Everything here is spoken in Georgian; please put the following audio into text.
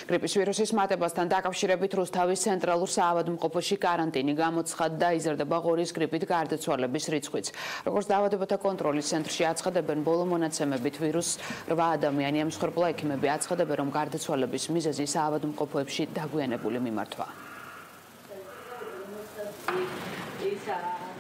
გრიპის ვირუსის მატებასთან დაკავშირებით რუსთავის ცენტრალურ საავადმყოფოში კარანტინი გამოცხადდა, იზარდება ღორის გრიპით გარდაცვალების რიცხვიც. როგორც დაავადებათა კონტროლის ცენტრში აცხადებენ ბოლო მონაცემებით ვირუსს 8 ადამიანი ემსხვერპლა ექიმები აცხადებენ, რომ გარდაცვალების მიზეზი საავადმყოფოებში დაგვიანებული მიმართვაა.